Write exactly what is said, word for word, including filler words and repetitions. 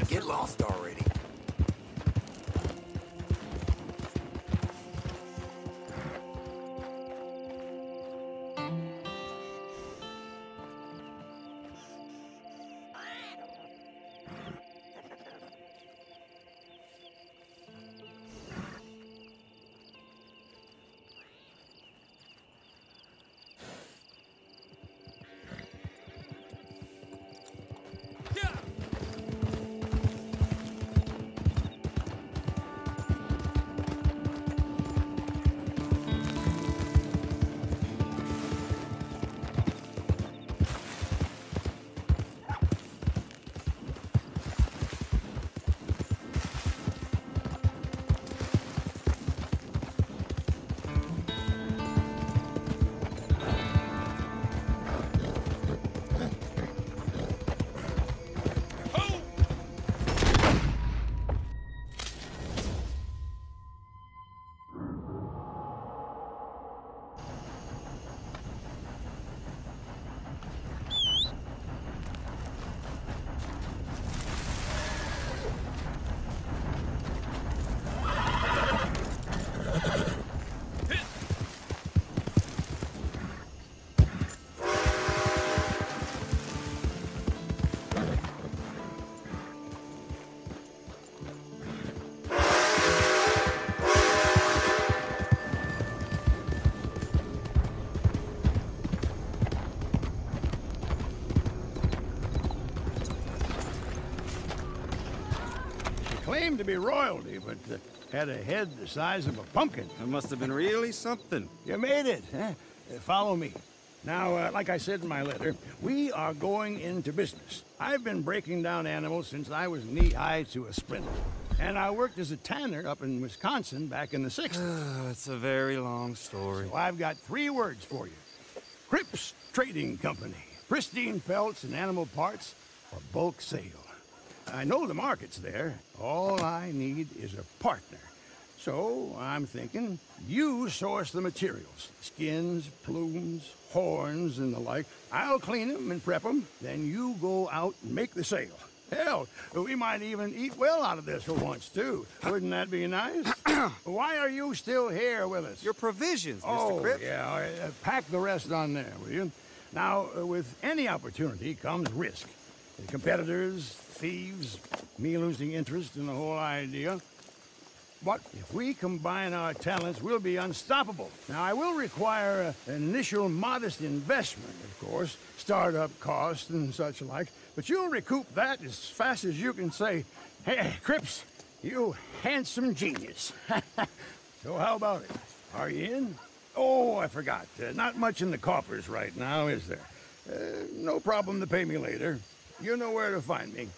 Get lost already. Claimed to be royalty, but uh, had a head the size of a pumpkin. That must have been really something. You made it, huh? Uh, follow me. Now, uh, like I said in my letter, we are going into business. I've been breaking down animals since I was knee-high to a sprinter. And I worked as a tanner up in Wisconsin back in the sixties. It's a very long story. So I've got three words for you. Cripps Trading Company. Pristine pelts and animal parts for bulk sale. I know the market's there. All I need is a partner. So I'm thinking you source the materials. Skins, plumes, horns, and the like. I'll clean them and prep them. Then you go out and make the sale. Hell, we might even eat well out of this for once, too. Wouldn't that be nice? Why are you still here with us? Your provisions, Mister Oh, Cripps. yeah. All right, uh, pack the rest on there, will you? Now, uh, with any opportunity comes risk. The competitors, thieves, me losing interest in the whole idea. But if we combine our talents, we'll be unstoppable. Now, I will require uh, an initial modest investment, of course, startup costs and such like, but you'll recoup that as fast as you can say, "Hey, Cripps, you handsome genius." So how about it? Are you in? Oh, I forgot. Uh, not much in the coffers right now, is there? Uh, no problem to pay me later. You know where to find me.